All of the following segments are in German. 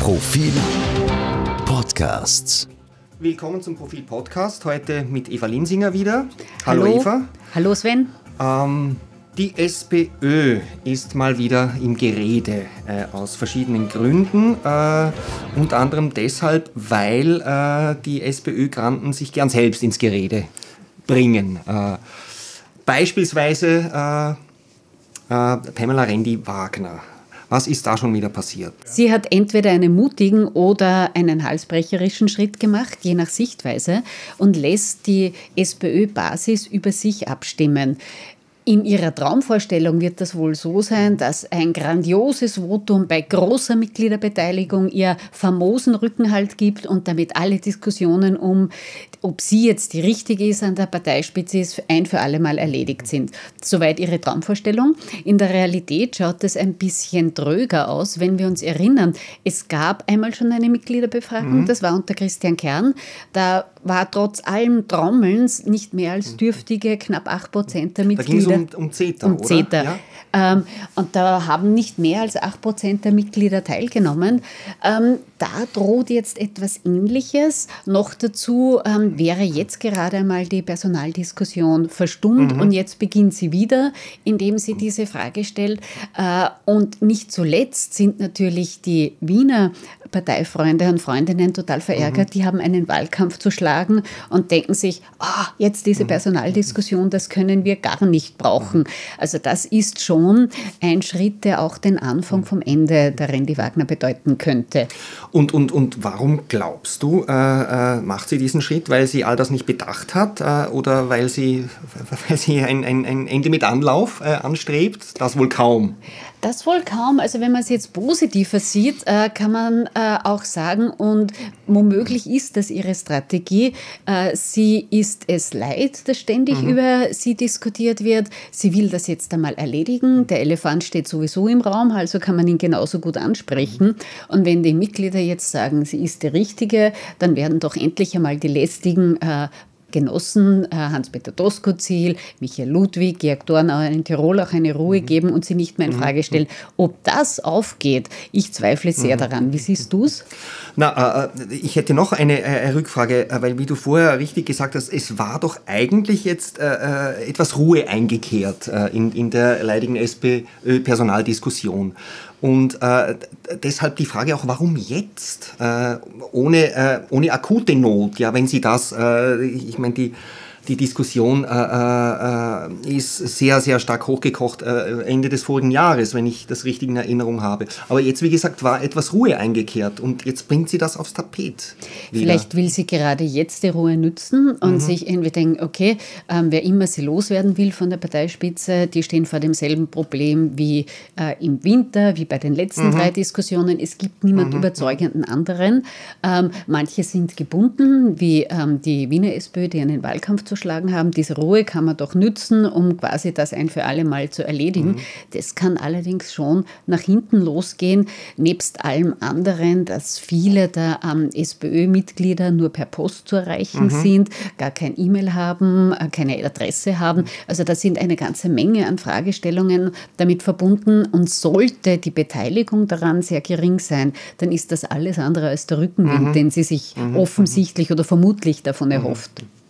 Profil Podcasts. Willkommen zum Profil Podcast, heute mit Eva Linsinger wieder. Hallo Eva. Hallo Sven. Die SPÖ ist mal wieder im Gerede, aus verschiedenen Gründen. Unter anderem deshalb, weil die SPÖ-Granten sich gern selbst ins Gerede bringen. Beispielsweise Pamela Rendi-Wagner. Was ist da schon wieder passiert? Sie hat entweder einen mutigen oder einen halsbrecherischen Schritt gemacht, je nach Sichtweise, und lässt die SPÖ-Basis über sich abstimmen. In ihrer Traumvorstellung wird das wohl so sein, dass ein grandioses Votum bei großer Mitgliederbeteiligung ihr famosen Rückenhalt gibt und damit alle Diskussionen ob sie jetzt die Richtige ist an der Parteispitze ist, ein für alle Mal erledigt sind. Soweit ihre Traumvorstellung. In der Realität schaut es ein bisschen dröger aus, wenn wir uns erinnern. Es gab einmal schon eine Mitgliederbefragung, das war unter Christian Kern. Da war trotz allem Trommelns nicht mehr als dürftige knapp 8% der Mitglieder. Da ging es um CETA, oder? CETA. Ja? Und da haben nicht mehr als 8% der Mitglieder teilgenommen. Da droht jetzt etwas Ähnliches. Noch dazu wäre jetzt gerade einmal die Personaldiskussion verstummt und jetzt beginnt sie wieder, indem sie diese Frage stellt. Und nicht zuletzt sind natürlich die Wiener Parteifreunde und Freundinnen total verärgert. Die haben einen Wahlkampf zu schlagen und denken sich, jetzt diese Personaldiskussion, das können wir gar nicht brauchen. Also das ist schon ein Schritt, der auch den Anfang vom Ende der Rendi-Wagner bedeuten könnte. Und warum glaubst du, macht sie diesen Schritt, weil sie all das nicht bedacht hat oder weil sie ein Ende mit Anlauf anstrebt? Das wohl kaum. Das wohl kaum. Also wenn man es jetzt positiver sieht, kann man auch sagen, und womöglich ist das ihre Strategie. Sie ist es leid, dass ständig über sie diskutiert wird. Sie will das jetzt einmal erledigen. Der Elefant steht sowieso im Raum, also kann man ihn genauso gut ansprechen. Und wenn die Mitglieder jetzt sagen, sie ist die Richtige, dann werden doch endlich einmal die lästigen Genossen, Hans-Peter Doskozil, Michael Ludwig, Georg Dornauer in Tirol auch eine Ruhe geben und sie nicht mehr in Frage stellen. Ob das aufgeht, ich zweifle sehr daran. Wie siehst du es? Ich hätte noch eine Rückfrage, weil wie du vorher richtig gesagt hast, es war doch eigentlich jetzt etwas Ruhe eingekehrt in der leidigen SPÖ-Personaldiskussion. Und deshalb die Frage auch, warum jetzt? Ohne akute Not, ja, wenn Sie das, ich meine, die Diskussion ist sehr, sehr stark hochgekocht Ende des vorigen Jahres, wenn ich das richtig in Erinnerung habe. Aber jetzt, wie gesagt, war etwas Ruhe eingekehrt und jetzt bringt sie das aufs Tapet wieder. Vielleicht will sie gerade jetzt die Ruhe nützen und sich irgendwie denken, okay, wer immer sie loswerden will von der Parteispitze, die stehen vor demselben Problem wie im Winter, wie bei den letzten 3 Diskussionen. Es gibt niemand überzeugenden anderen. Manche sind gebunden, wie die Wiener SPÖ, die einen Wahlkampf zu schlagen haben. Diese Ruhe kann man doch nützen, um quasi das ein für alle Mal zu erledigen. Das kann allerdings schon nach hinten losgehen, nebst allem anderen, dass viele der SPÖ-Mitglieder nur per Post zu erreichen sind, gar kein E-Mail haben, keine Adresse haben. Also da sind eine ganze Menge an Fragestellungen damit verbunden und sollte die Beteiligung daran sehr gering sein, dann ist das alles andere als der Rückenwind, den sie sich offensichtlich oder vermutlich davon erhofft.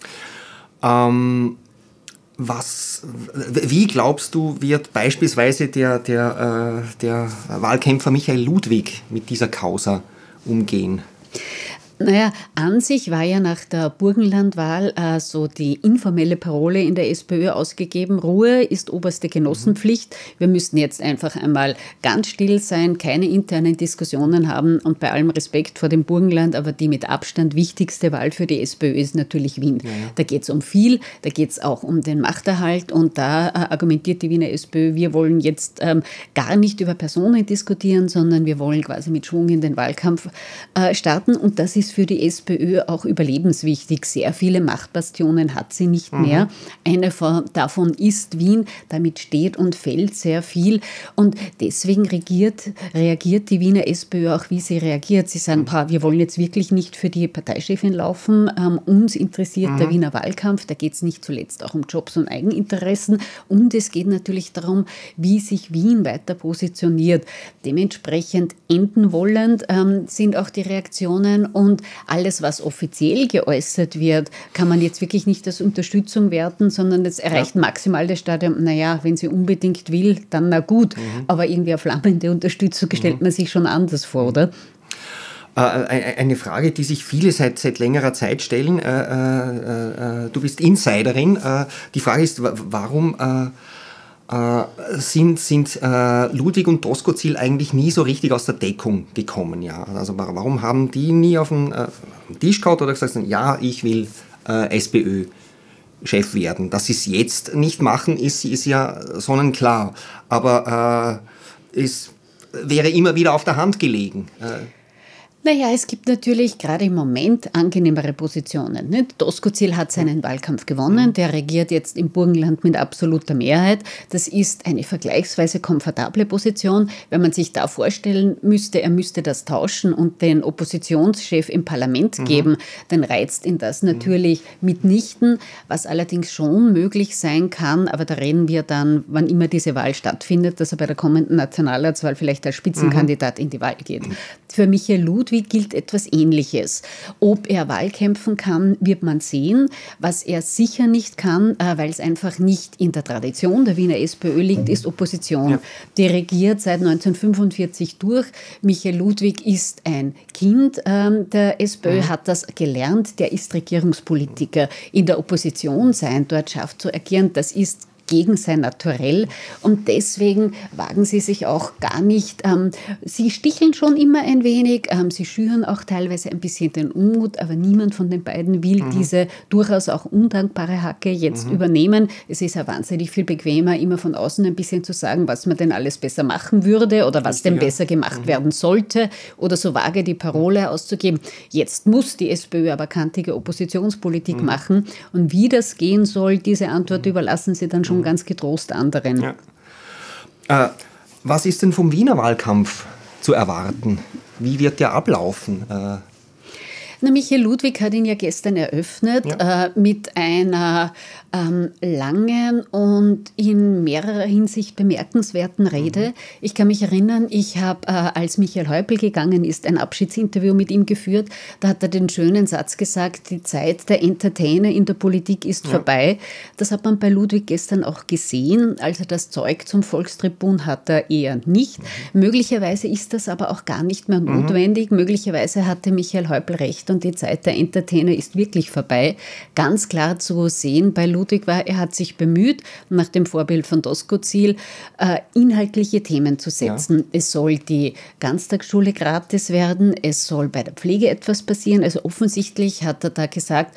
Wie glaubst du, wird beispielsweise der Wahlkämpfer Michael Ludwig mit dieser Causa umgehen? Naja, an sich war ja nach der Burgenlandwahl so die informelle Parole in der SPÖ ausgegeben, Ruhe ist oberste Genossenpflicht. Wir müssten jetzt einfach einmal ganz still sein, keine internen Diskussionen haben und bei allem Respekt vor dem Burgenland, aber die mit Abstand wichtigste Wahl für die SPÖ ist natürlich Wien. Ja. Da geht es um viel, da geht es auch um den Machterhalt und da argumentiert die Wiener SPÖ, wir wollen jetzt gar nicht über Personen diskutieren, sondern wir wollen quasi mit Schwung in den Wahlkampf starten und das ist ist für die SPÖ auch überlebenswichtig. Sehr viele Machtbastionen hat sie nicht mehr. Eine davon ist Wien. Damit steht und fällt sehr viel. Und deswegen reagiert die Wiener SPÖ auch, wie sie reagiert. Sie sagen, wir wollen jetzt wirklich nicht für die Parteichefin laufen. Uns interessiert der Wiener Wahlkampf. Da geht es nicht zuletzt auch um Jobs und Eigeninteressen. Und es geht natürlich darum, wie sich Wien weiter positioniert. Dementsprechend enden wollend sind auch die Reaktionen, und alles, was offiziell geäußert wird, kann man jetzt wirklich nicht als Unterstützung werten, sondern es erreicht maximal das Stadium, naja, wenn sie unbedingt will, dann na gut. Aber irgendwie eine flammende Unterstützung stellt man sich schon anders vor, oder? Eine Frage, die sich viele seit längerer Zeit stellen. Du bist Insiderin. Die Frage ist, warum sind Ludwig und Doskozil eigentlich nie so richtig aus der Deckung gekommen? Ja? Also warum haben die nie auf den Tisch gehauen oder gesagt, ja, ich will SPÖ-Chef werden? Dass sie es jetzt nicht machen, ist ja sonnenklar. Aber es wäre immer wieder auf der Hand gelegen. Naja, es gibt natürlich gerade im Moment angenehmere Positionen. Nicht? Doskozil hat seinen Wahlkampf gewonnen, der regiert jetzt im Burgenland mit absoluter Mehrheit. Das ist eine vergleichsweise komfortable Position. Wenn man sich da vorstellen müsste, er müsste das tauschen und den Oppositionschef im Parlament geben, dann reizt ihn das natürlich mitnichten, was allerdings schon möglich sein kann. Aber da reden wir dann, wann immer diese Wahl stattfindet, dass er bei der kommenden Nationalratswahl vielleicht als Spitzenkandidat in die Wahl geht. Für Michael Ludwig gilt etwas Ähnliches. Ob er Wahlkämpfen kann, wird man sehen. Was er sicher nicht kann, weil es einfach nicht in der Tradition der Wiener SPÖ liegt, ist Opposition. Ja. Die regiert seit 1945 durch. Michael Ludwig ist ein Kind der SPÖ, hat das gelernt. Der ist Regierungspolitiker. In der Opposition sein, dort scharf zu agieren, das ist gegen sein Naturell, und deswegen wagen sie sich auch gar nicht. Sie sticheln schon immer ein wenig, sie schüren auch teilweise ein bisschen den Unmut, aber niemand von den beiden will diese durchaus auch undankbare Hacke jetzt übernehmen. Es ist ja wahnsinnig viel bequemer, immer von außen ein bisschen zu sagen, was man denn alles besser machen würde oder was denn besser gemacht werden sollte, oder so vage die Parole auszugeben. Jetzt muss die SPÖ aber kantige Oppositionspolitik machen, und wie das gehen soll, diese Antwort überlassen sie dann schon ganz getrost anderen. Ja. Was ist denn vom Wiener Wahlkampf zu erwarten? Wie wird der ablaufen? Michael Ludwig hat ihn ja gestern eröffnet mit einer langen und in mehrerer Hinsicht bemerkenswerten Rede. Ich kann mich erinnern, ich habe, als Michael Häupl gegangen ist, ein Abschiedsinterview mit ihm geführt. Da hat er den schönen Satz gesagt, die Zeit der Entertainer in der Politik ist vorbei. Das hat man bei Ludwig gestern auch gesehen. Also das Zeug zum Volkstribun hat er eher nicht. Möglicherweise ist das aber auch gar nicht mehr notwendig. Möglicherweise hatte Michael Häupl recht und die Zeit der Entertainer ist wirklich vorbei. Ganz klar zu sehen bei Ludwig war, er hat sich bemüht, nach dem Vorbild von Doskozil, inhaltliche Themen zu setzen. Ja. Es soll die Ganztagsschule gratis werden, es soll bei der Pflege etwas passieren. Also offensichtlich hat er da gesagt,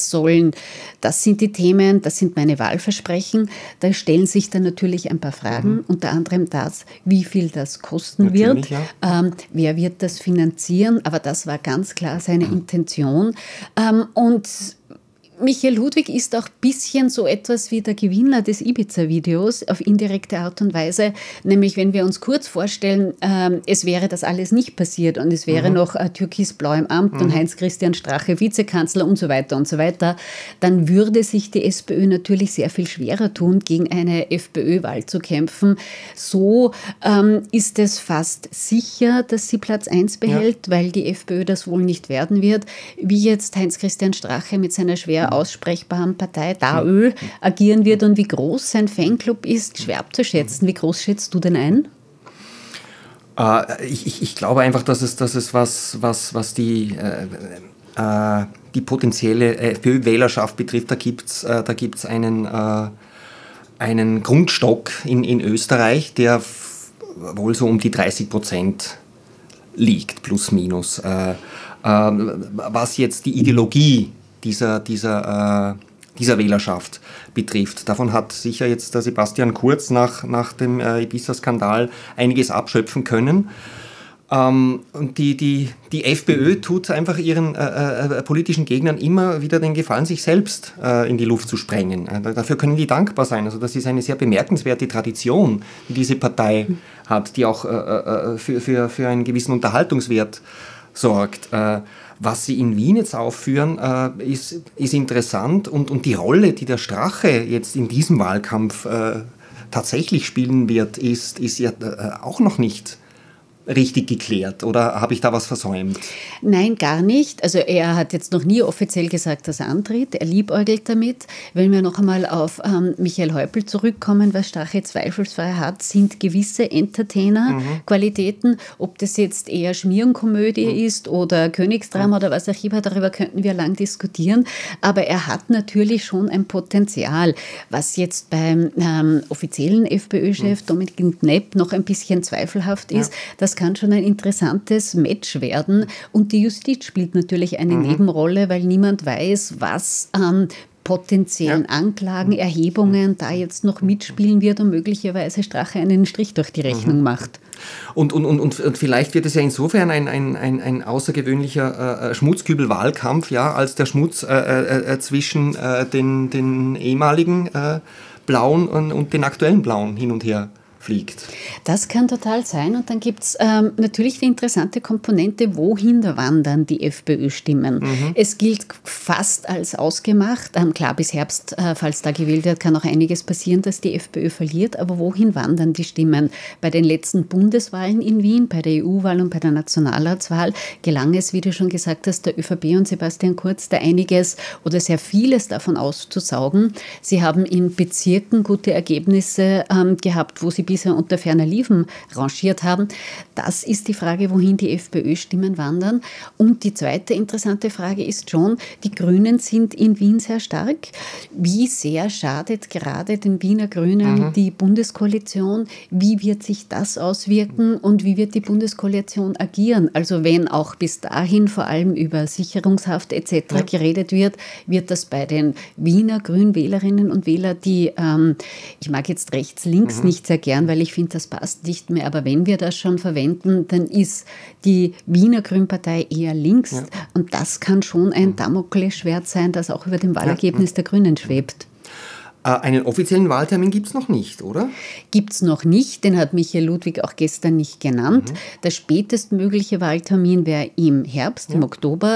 das sind die Themen, das sind meine Wahlversprechen. Da stellen sich dann natürlich ein paar Fragen, unter anderem das, wie viel das kosten wird, wer wird das finanzieren, aber das war ganz klar seine Intention. Und Michael Ludwig ist auch ein bisschen so etwas wie der Gewinner des Ibiza-Videos auf indirekte Art und Weise. Nämlich, wenn wir uns kurz vorstellen, es wäre das alles nicht passiert und es wäre noch Türkisblau im Amt und Heinz-Christian Strache Vizekanzler und so weiter, dann würde sich die SPÖ natürlich sehr viel schwerer tun, gegen eine FPÖ-Wahl zu kämpfen. So ist es fast sicher, dass sie Platz 1 behält, weil die FPÖ das wohl nicht werden wird. Wie jetzt Heinz-Christian Strache mit seiner schwer aussprechbaren Partei DAÖ agieren wird und wie groß sein Fanclub ist, schwer abzuschätzen. Wie groß schätzt du denn ein? Ich glaube einfach, dass es was die potenzielle FPÖ-Wählerschaft betrifft, da gibt's einen Grundstock in Österreich, der wohl so um die 30% liegt, plus minus. Was jetzt die Ideologie dieser Wählerschaft betrifft. Davon hat sicher jetzt der Sebastian Kurz nach dem Ibiza-Skandal einiges abschöpfen können. Und die FPÖ tut einfach ihren politischen Gegnern immer wieder den Gefallen, sich selbst in die Luft zu sprengen. Dafür können die dankbar sein. Also das ist eine sehr bemerkenswerte Tradition, die diese Partei hat, die auch für einen gewissen Unterhaltungswert sorgt. Was Sie in Wien jetzt aufführen, ist interessant und die Rolle, die der Strache jetzt in diesem Wahlkampf tatsächlich spielen wird, ist ja auch noch nicht richtig geklärt, oder habe ich da was versäumt? Nein, gar nicht. Also er hat jetzt noch nie offiziell gesagt, dass er antritt. Er liebäugelt damit. Wenn wir noch einmal auf Michael Häupl zurückkommen, was Strache zweifelsfrei hat, sind gewisse Entertainer-Qualitäten. Ob das jetzt eher Schmierenkomödie ist oder Königsdrama oder was auch immer, darüber könnten wir lang diskutieren. Aber er hat natürlich schon ein Potenzial, was jetzt beim offiziellen FPÖ-Chef Dominik Knepp noch ein bisschen zweifelhaft ist. Das kann schon ein interessantes Match werden. Und die Justiz spielt natürlich eine Nebenrolle, weil niemand weiß, was an potenziellen Anklagen, Erhebungen da jetzt noch mitspielen wird und möglicherweise Strache einen Strich durch die Rechnung macht. Und vielleicht wird es ja insofern ein außergewöhnlicher Schmutzkübel-Wahlkampf, ja, als der Schmutz zwischen den ehemaligen Blauen und den aktuellen Blauen hin und her fliegt. Das kann total sein. Und dann gibt es natürlich die interessante Komponente, wohin wandern die FPÖ-Stimmen. Es gilt fast als ausgemacht. Klar, bis Herbst, falls da gewählt wird, kann auch einiges passieren, dass die FPÖ verliert. Aber wohin wandern die Stimmen? Bei den letzten Bundeswahlen in Wien, bei der EU-Wahl und bei der Nationalratswahl gelang es, wie du schon gesagt hast, der ÖVP und Sebastian Kurz da einiges oder sehr vieles davon auszusaugen. Sie haben in Bezirken gute Ergebnisse gehabt, wo sie bisher unter ferner Liefen rangiert haben. Das ist die Frage, wohin die FPÖ-Stimmen wandern. Und die zweite interessante Frage ist schon, die Grünen sind in Wien sehr stark. Wie sehr schadet gerade den Wiener Grünen die Bundeskoalition? Wie wird sich das auswirken und wie wird die Bundeskoalition agieren? Also wenn auch bis dahin vor allem über Sicherungshaft etc. geredet wird, wird das bei den Wiener Grünwählerinnen und Wählern, die, ich mag jetzt rechts-links nicht sehr gern, weil ich finde, das passt nicht mehr. Aber wenn wir das schon verwenden, dann ist die Wiener Grünpartei eher links. Und das kann schon ein Damoklesschwert sein, das auch über dem Wahlergebnis der Grünen schwebt. Einen offiziellen Wahltermin gibt es noch nicht, oder? Gibt es noch nicht, den hat Michael Ludwig auch gestern nicht genannt. Der spätestmögliche Wahltermin wäre im Herbst, im Oktober.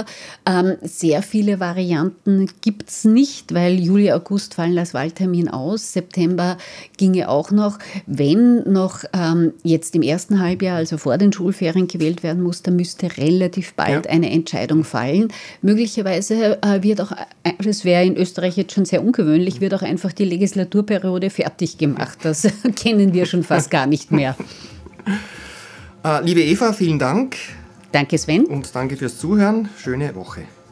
Sehr viele Varianten gibt es nicht, weil Juli, August fallen als Wahltermin aus. September ginge auch noch. Wenn noch jetzt im ersten Halbjahr, also vor den Schulferien gewählt werden muss, dann müsste relativ bald eine Entscheidung fallen. Möglicherweise wird auch, das wäre in Österreich jetzt schon sehr ungewöhnlich, wird auch einfach die Legislaturperiode fertig gemacht. Das kennen wir schon fast gar nicht mehr. Liebe Eva, vielen Dank. Danke, Sven. Und danke fürs Zuhören. Schöne Woche.